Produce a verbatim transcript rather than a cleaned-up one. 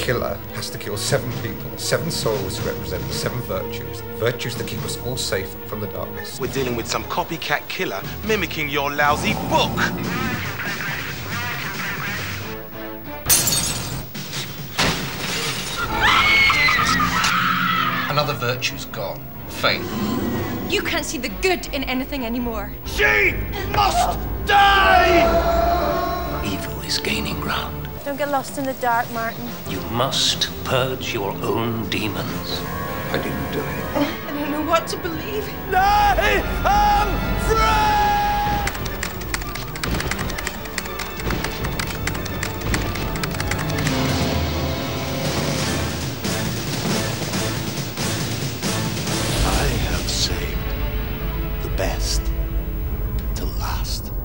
killer has to kill seven people, seven souls who represent the seven virtues, virtues that keep us all safe from the darkness. We're dealing with some copycat killer mimicking your lousy book. Another virtue's gone. Faith. You can't see the good in anything anymore. She must die! Evil is gaining ground. Don't get lost in the dark, Martin. You must purge your own demons. I didn't do it. I don't know what to believe. I am free! I have saved the best to last.